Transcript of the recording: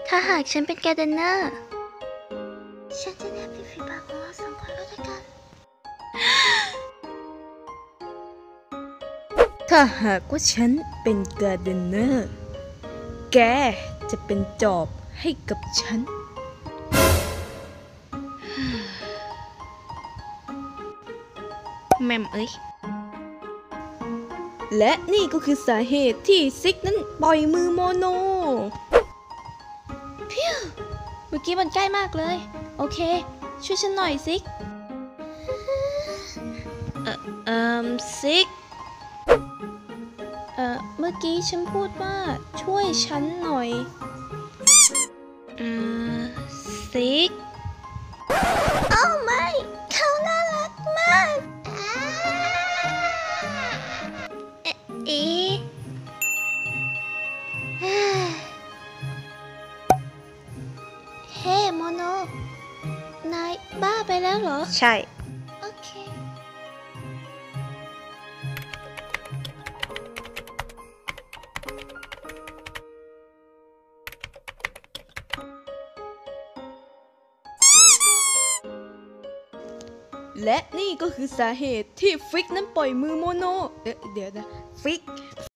ถ้าหากฉันเป็นการ์เดนเนอร์ฉันจะแนบฝีปากของเราสองคนแล้วด้วยกันถ้าหากว่าฉันเป็นการ์เดนเนอร์แกจะเป็นจอบให้กับฉันแม่มเอ้ยและนี่ก็คือสาเหตุที่ซิกนั้นปล่อยมือโมโนพิวเมื่อกี้มันใกล้มากเลยโอเคช่วยฉันหน่อยซิกซิกเมื่อกี้ฉันพูดว่าช่วยฉันหน่อยซิกโอ้ไม่เขาน่ารักมากเฮ้โมโนนายบ้าไปแล้วเหรอใช่โอเคและนี่ก็คือสาเหตุที่ฟิกนั้นปล่อยมือโมโนเดี๋ยวนะฟิก